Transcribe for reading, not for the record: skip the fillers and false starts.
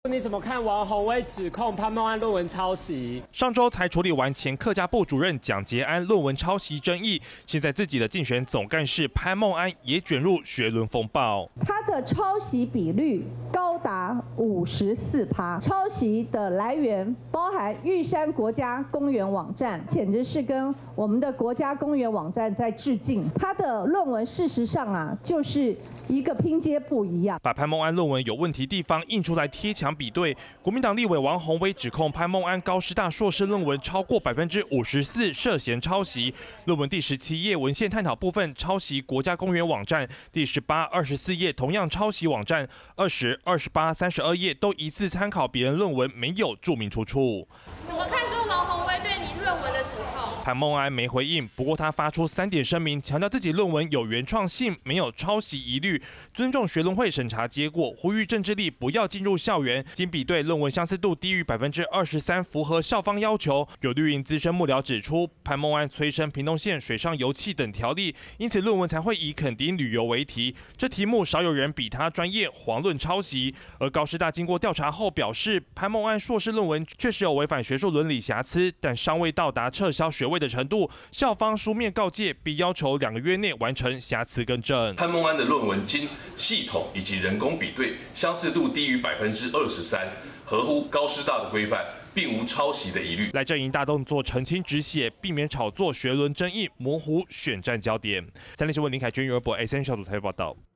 你怎么看王宏威指控潘孟安论文抄袭？ 上周才处理完前客家部主任蒋捷安论文抄袭争议，现在自己的竞选总干事潘孟安也卷入学伦风暴。 他的抄袭比率高达54%，抄袭的来源包含玉山国家公园网站，简直是跟我们的国家公园网站在致敬。他的论文事实上就是一个拼接不一样， 把潘孟安论文有问题地方印出来贴墙比对。国民党立委王宏威指控潘孟安高师大硕士论文超过54%涉嫌抄袭。论文第17页文献探讨部分抄袭国家公园网站，第18、24页同样抄袭网站，20、28、32页都疑似参考别人论文，没有注明出处。 怎么看出王宏威对你论文的指控？ 潘孟安没回应，不过他发出3点声明，强调自己论文有原创性，没有抄袭疑虑，尊重学伦会审查结果，呼吁政治力不要进入校园。经比对，论文相似度低于23%，符合校方要求。有绿营资深幕僚指出，潘孟安催生屏东县水上油气等条例，因此论文才会以垦丁旅游为题。这题目少有人比他专业，遑论抄袭。而高师大经过调查后表示，潘孟安硕士论文确实有违反学术伦理瑕疵，但尚未到达撤销学位的程度。校方书面告诫，并要求2个月内完成瑕疵更正。 潘孟安的论文经系统以及人工比对，相似度低于23%，合乎高师大的规范，并无抄袭的疑虑。 赖阵营大动作澄清止血，避免炒作学伦争议，模糊选战焦点。三立新闻林凯娟、余文博 SN 小组台报道。